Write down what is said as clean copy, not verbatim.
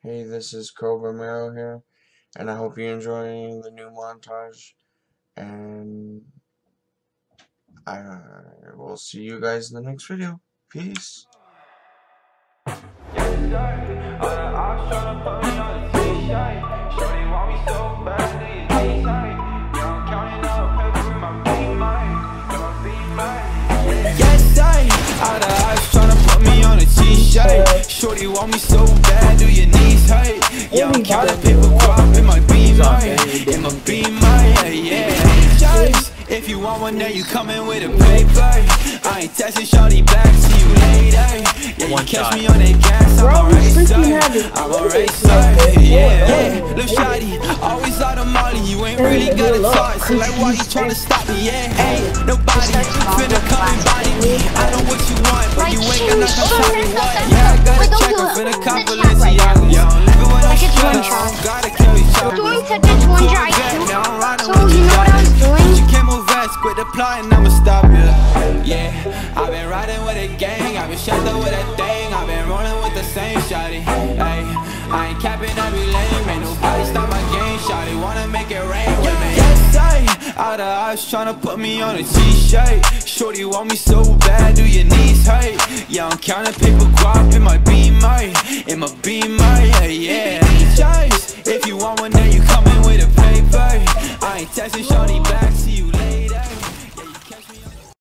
Hey, this is Cobra Mero here, and I hope you enjoy the new montage, and I will see you guys in the next video. Peace. Shorty want me so bad, do your knees hurt? Yeah, I'm counting paper crop, it might be mine, it might be mine, yeah. Just, if you want one, now you coming with a paper. I ain't texting shorty back, see you later. Yeah, you catch me on that gas, I'm a racer, yeah. Lil' shawty, always out of Molly, you ain't really got a talk, so like why you tryna stop me, yeah. Ain't nobody finna come and body me, I know what you want, but you ain't gonna come tell me what. Yeah, I got a check, I'm finna compliment you, yo. Living what I'm stressed, gotta keep me chopped. Doing tickets one try too. So you know what I was doing? You can't move fast, quit the plotting, I'ma stop you. Yeah, I've been riding with a gang, I've been shot up with a thing, I've been rolling with the same shawty. Hey, I ain't capping, I be lame, ain't nobody stop my game, shawty. Wanna make it rain with me? Yes, out of eyes tryna put me on a t-shirt. Shorty want me so bad, do your knees hurt? Yeah, I'm counting paper crop, it might be mine, it might be mine.